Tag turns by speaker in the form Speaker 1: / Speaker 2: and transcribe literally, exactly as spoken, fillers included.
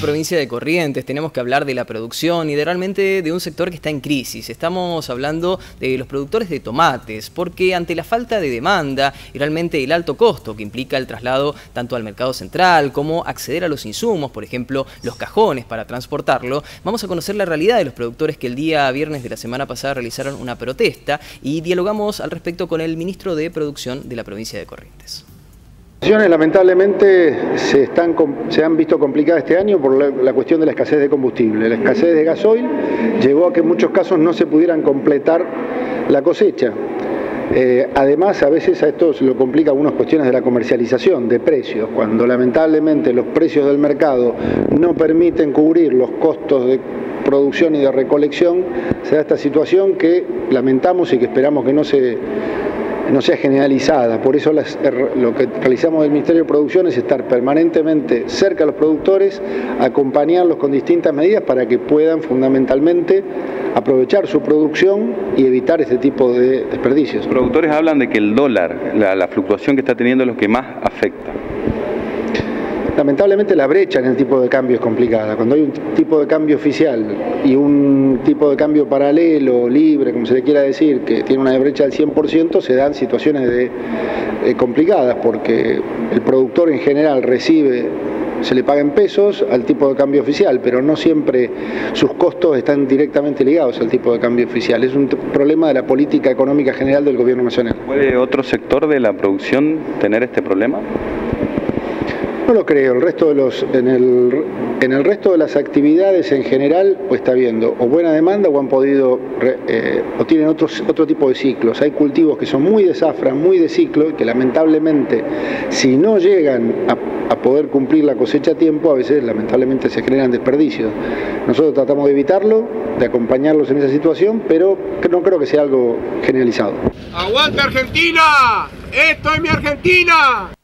Speaker 1: Provincia de Corrientes, tenemos que hablar de la producción y de realmente de un sector que está en crisis. Estamos hablando de los productores de tomates, porque ante la falta de demanda y realmente el alto costo que implica el traslado tanto al mercado central como acceder a los insumos, por ejemplo, los cajones para transportarlo, vamos a conocer la realidad de los productores que el día viernes de la semana pasada realizaron una protesta y dialogamos al respecto con el ministro de Producción de la provincia de Corrientes.
Speaker 2: Las situaciones lamentablemente se, están, se han visto complicadas este año por la, la cuestión de la escasez de combustible. La escasez de gasoil llevó a que en muchos casos no se pudieran completar la cosecha. Eh, además, a veces a esto se lo complica algunas cuestiones de la comercialización, de precios. Cuando lamentablemente los precios del mercado no permiten cubrir los costos de producción y de recolección, se da esta situación que lamentamos y que esperamos que no se... no sea generalizada. Por eso las, lo que realizamos del Ministerio de Producción es estar permanentemente cerca de los productores, acompañarlos con distintas medidas para que puedan fundamentalmente aprovechar su producción y evitar este tipo de desperdicios.
Speaker 3: Los productores hablan de que el dólar, la, la fluctuación que está teniendo es lo que más afecta.
Speaker 2: Lamentablemente la brecha en el tipo de cambio es complicada. Cuando hay un tipo de cambio oficial y un tipo de cambio paralelo, libre, como se le quiera decir, que tiene una brecha del cien por ciento, se dan situaciones de, eh, complicadas, porque el productor en general recibe, se le paga en pesos al tipo de cambio oficial, pero no siempre sus costos están directamente ligados al tipo de cambio oficial. Es un problema de la política económica general del gobierno nacional.
Speaker 3: ¿Puede otro sector de la producción tener este problema?
Speaker 2: No lo creo. El resto de los, en, el, en el resto de las actividades en general pues está habiendo o buena demanda o han podido eh, o tienen otros, otro tipo de ciclos. Hay cultivos que son muy de zafra, muy de ciclo y que lamentablemente si no llegan a, a poder cumplir la cosecha a tiempo, a veces lamentablemente se generan desperdicios. Nosotros tratamos de evitarlo, de acompañarlos en esa situación, pero no creo que sea algo generalizado.
Speaker 4: ¡Aguante Argentina! ¡Esto es mi Argentina!